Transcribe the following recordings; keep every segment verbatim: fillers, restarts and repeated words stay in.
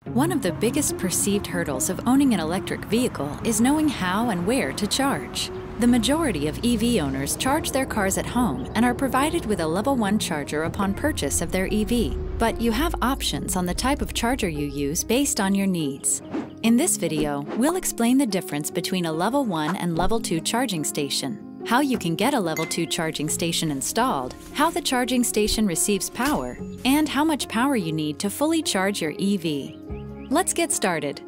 One of the biggest perceived hurdles of owning an electric vehicle is knowing how and where to charge. The majority of E V owners charge their cars at home and are provided with a level one charger upon purchase of their E V, but you have options on the type of charger you use based on your needs. In this video, we'll explain the difference between a level one and level two charging station, how you can get a level two charging station installed, how the charging station receives power, and how much power you need to fully charge your E V. Let's get started.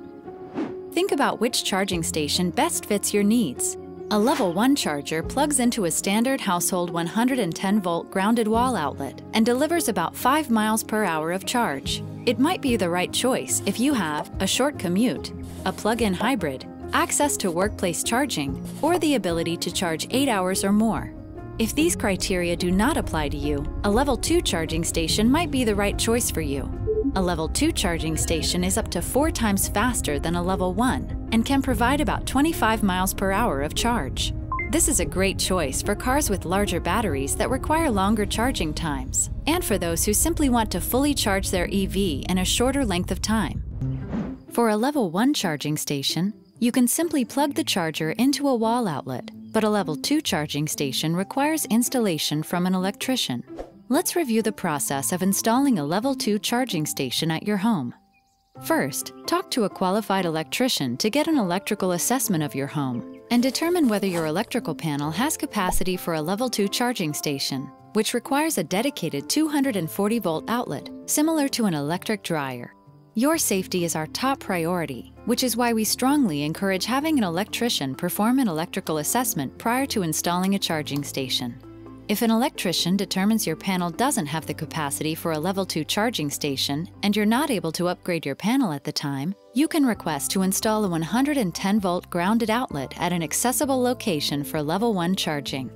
Think about which charging station best fits your needs. A level one charger plugs into a standard household one hundred ten volt grounded wall outlet and delivers about five miles per hour of charge. It might be the right choice if you have a short commute, a plug-in hybrid, access to workplace charging, or the ability to charge eight hours or more. If these criteria do not apply to you, a level two charging station might be the right choice for you. A level two charging station is up to four times faster than a level one and can provide about twenty-five miles per hour of charge. This is a great choice for cars with larger batteries that require longer charging times, and for those who simply want to fully charge their E V in a shorter length of time. For a level one charging station, you can simply plug the charger into a wall outlet, but a level two charging station requires installation from an electrician. Let's review the process of installing a level two charging station at your home. First, talk to a qualified electrician to get an electrical assessment of your home and determine whether your electrical panel has capacity for a level two charging station, which requires a dedicated two hundred forty volt outlet, similar to an electric dryer. Your safety is our top priority, which is why we strongly encourage having an electrician perform an electrical assessment prior to installing a charging station. If an electrician determines your panel doesn't have the capacity for a level two charging station and you're not able to upgrade your panel at the time, you can request to install a one hundred ten volt grounded outlet at an accessible location for level one charging.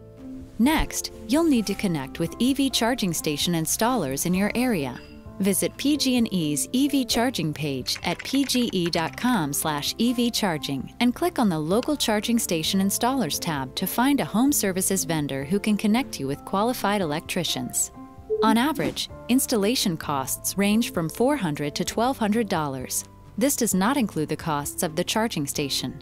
Next, you'll need to connect with E V charging station installers in your area. Visit P G and E's E V charging page at p g e dot com slash e v charging and click on the Local Charging Station Installers tab to find a home services vendor who can connect you with qualified electricians. On average, installation costs range from four hundred dollars to twelve hundred dollars. This does not include the costs of the charging station.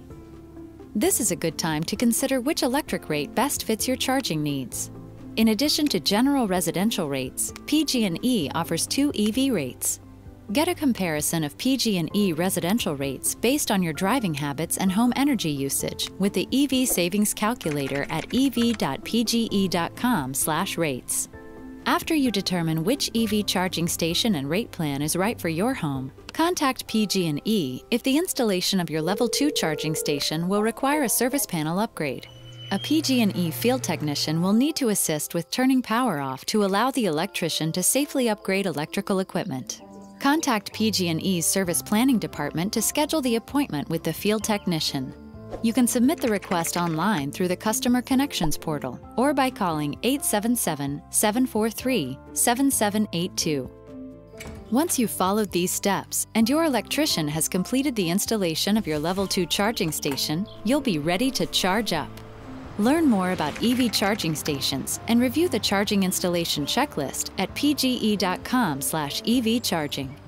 This is a good time to consider which electric rate best fits your charging needs. In addition to general residential rates, P G and E offers two E V rates. Get a comparison of P G and E residential rates based on your driving habits and home energy usage with the E V Savings Calculator at e v dot p g e dot com slash rates. After you determine which E V charging station and rate plan is right for your home, contact P G and E if the installation of your level two charging station will require a service panel upgrade. A P G and E field technician will need to assist with turning power off to allow the electrician to safely upgrade electrical equipment. Contact P G and E's Service Planning Department to schedule the appointment with the field technician. You can submit the request online through the Customer Connections portal or by calling eight seven seven, seven four three, seven seven eight two. Once you've followed these steps and your electrician has completed the installation of your level two charging station, you'll be ready to charge up. Learn more about E V charging stations and review the charging installation checklist at p g e dot com slash e v charging.